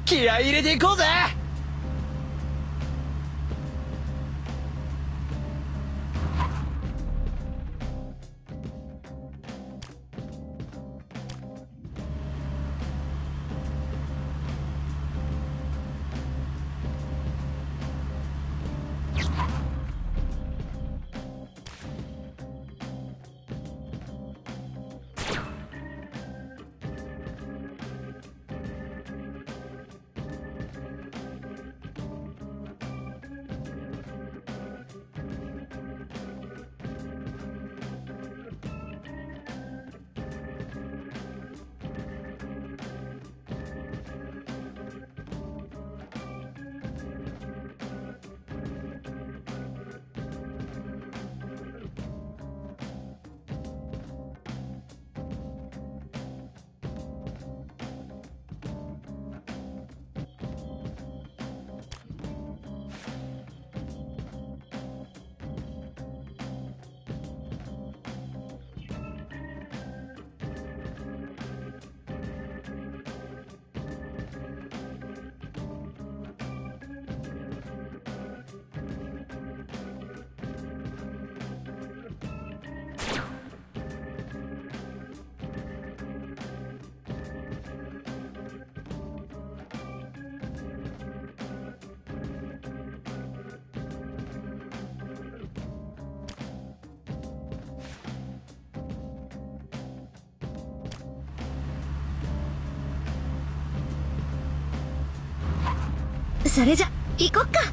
気合い入れていこうぜ。 それじゃ行こっか。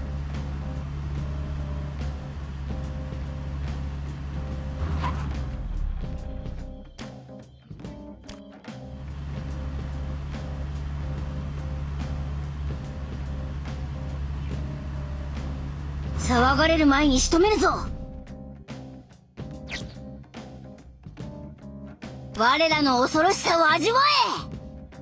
騒がれる前に仕留めるぞ。我らの恐ろしさを味わえ。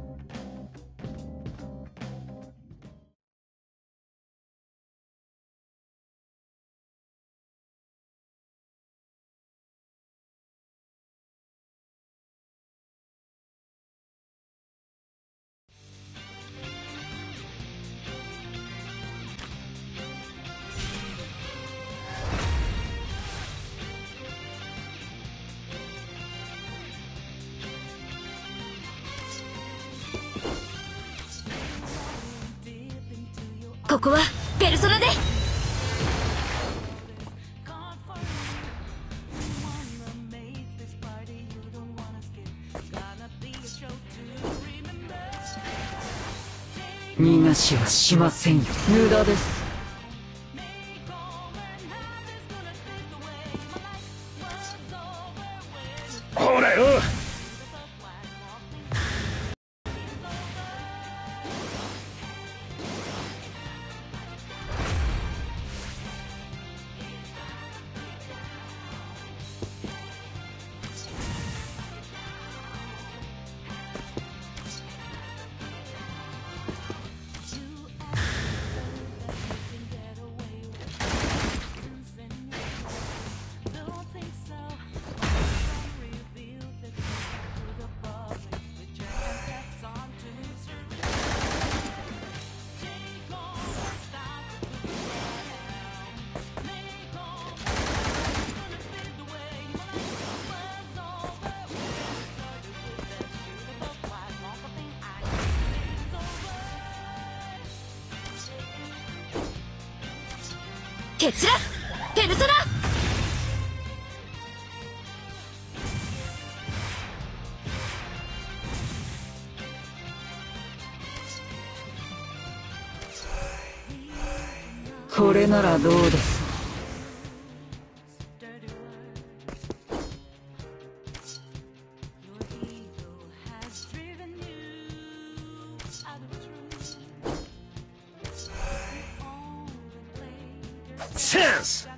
ここはペルソナで。 逃がしはしませんよ。無駄です。 ほらよ。 蹴散らすペルソナ。 これならどうです。 チャンス。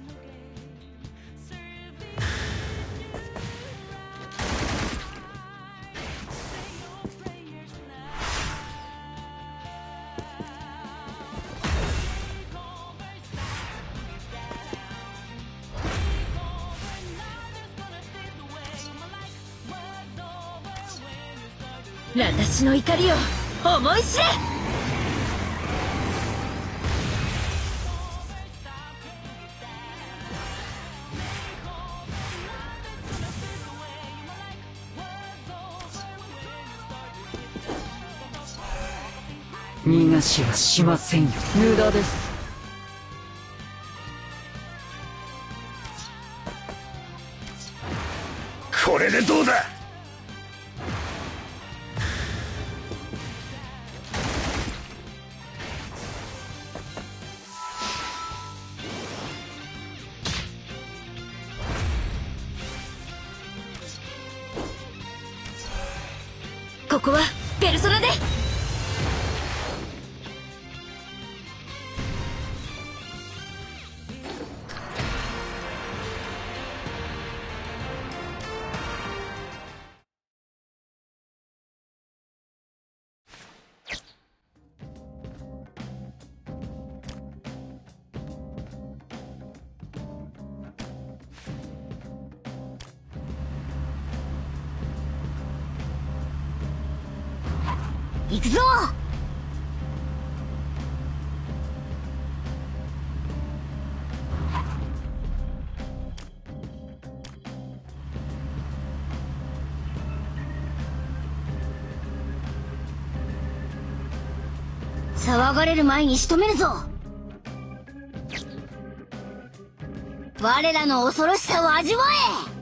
私の怒りを思い知れ。 逃がしはしませんよ。無駄です。 これでどうだ。 ここはペルソナで。行くぞ。騒がれる前に仕留めるぞ。我らの恐ろしさを味わえ。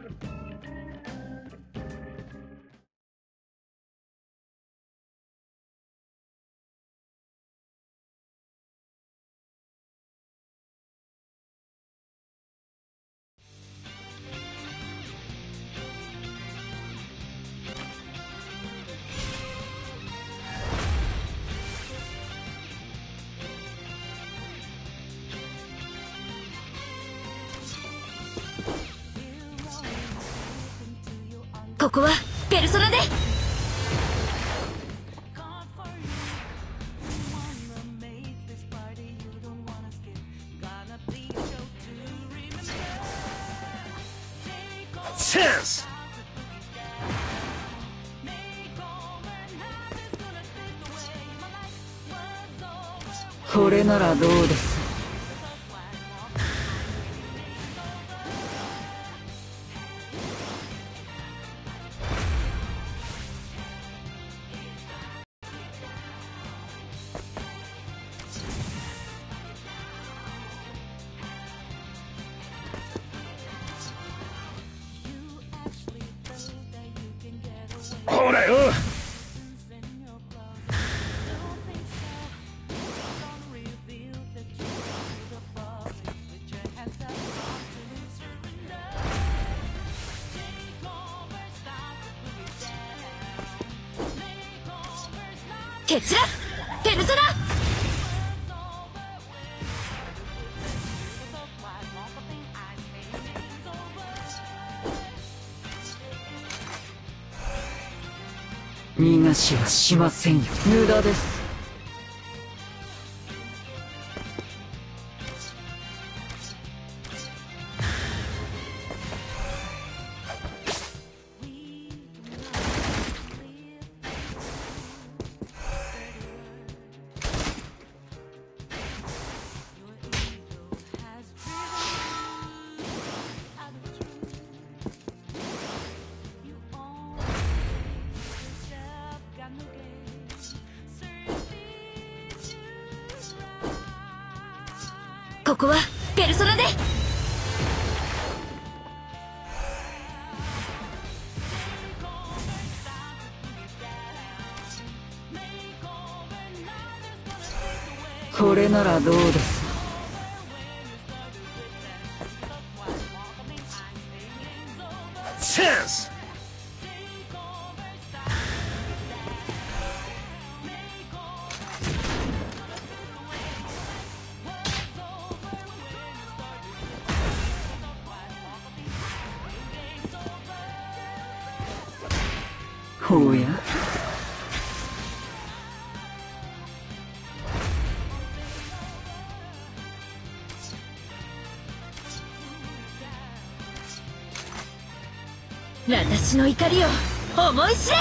ここはペルソナで。 チャンス。 これならどうです。 ほらよ。 蹴散らすペルソナ。 逃がしはしませんよ。無駄です。 ここはペルソナで。 これならどうです。 チャンス。 おや。 私の怒りを思い知れ。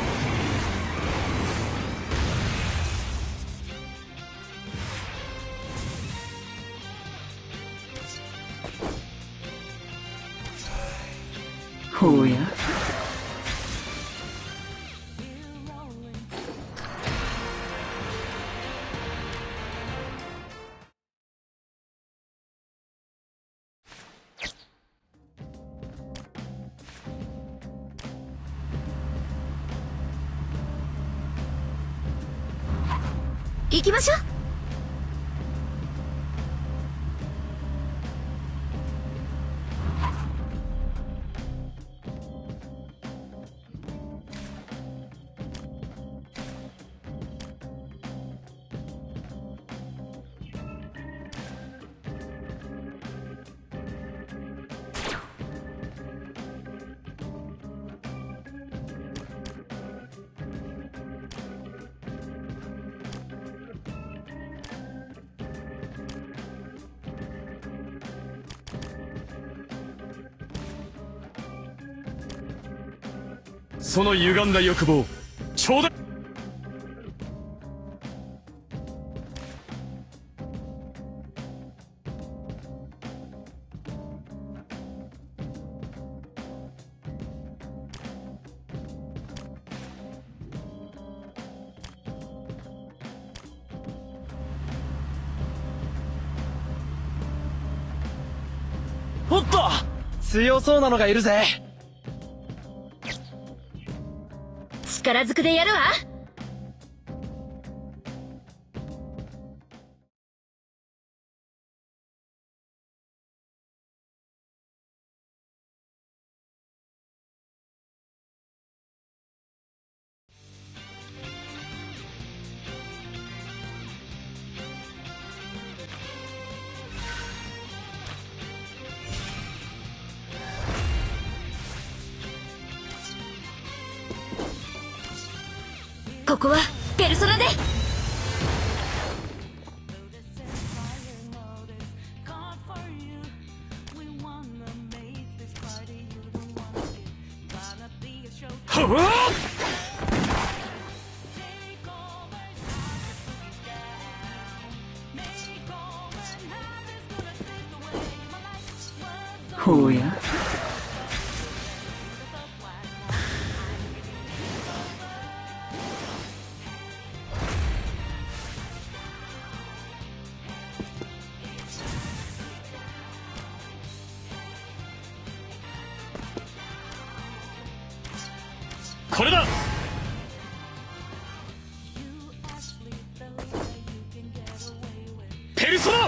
おや。 行きましょう。 その歪んだ欲望ちょうだい。 おっと、強そうなのがいるぜ。 力ずくでやるわ。ここはペルソナで。 はあ。 ほうや。 これだ。ペルソナ。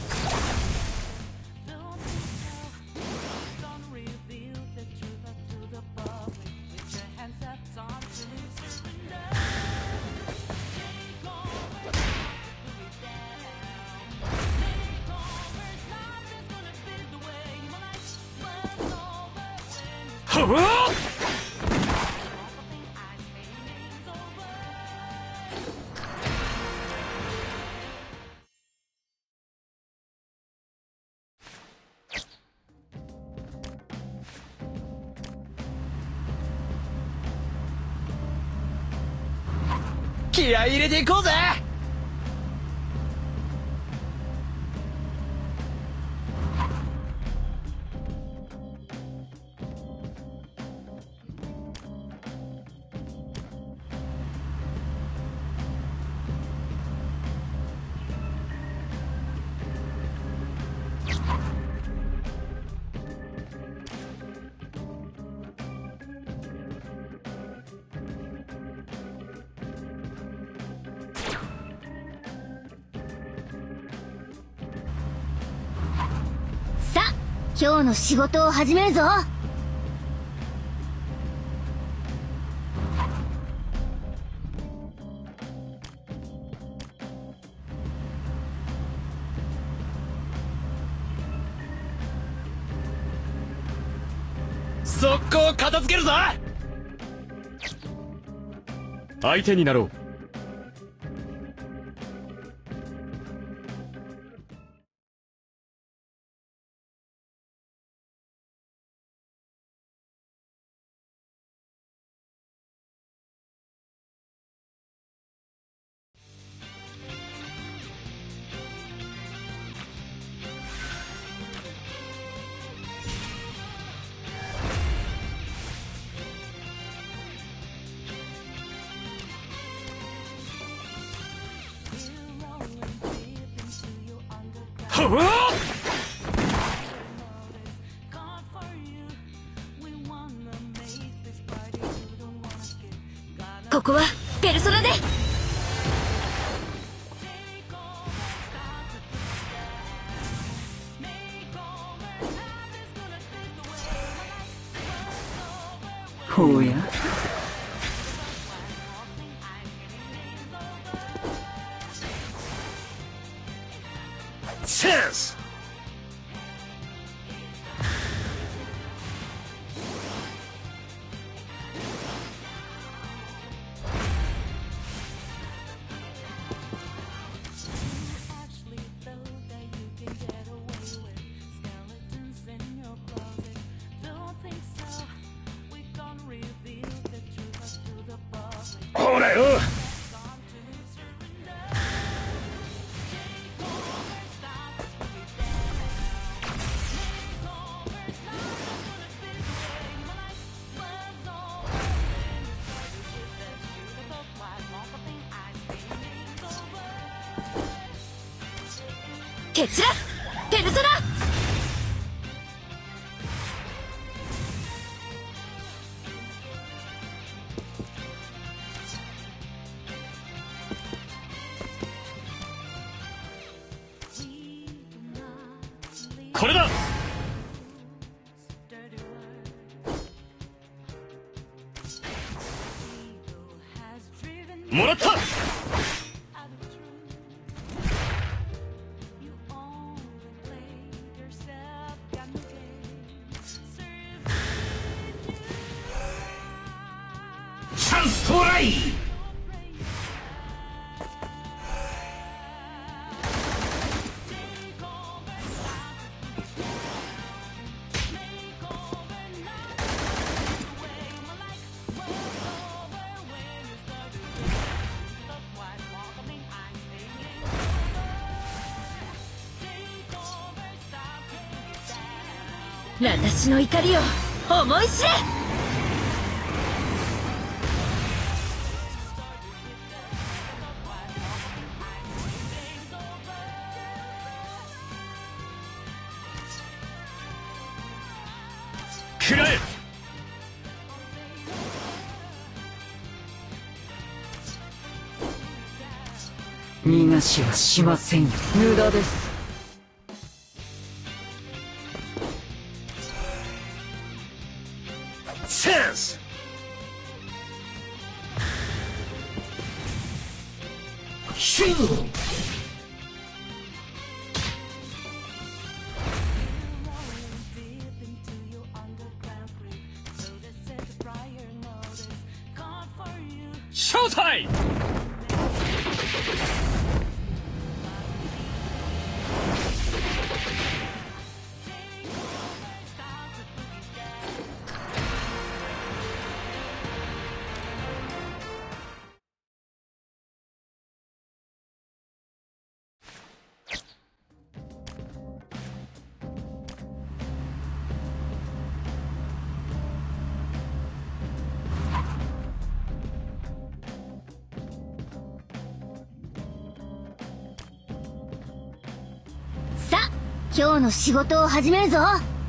はあ。 気合い入れていこうぜ。 さあ、今日の仕事を始めるぞ。 速攻片付けるぞ。 相手になろう。はあ。 ここはペルソナで。 おやチャンス。ほらよ。 蹴散らすペルソナ。 これだ。もらった。チャンス到来。 私の怒りを思い知れ。 食らえ。 逃がしはしませんよ。無駄です。 チャンス。シュー。ショータイム。 さあ今日の仕事を始めるぞ。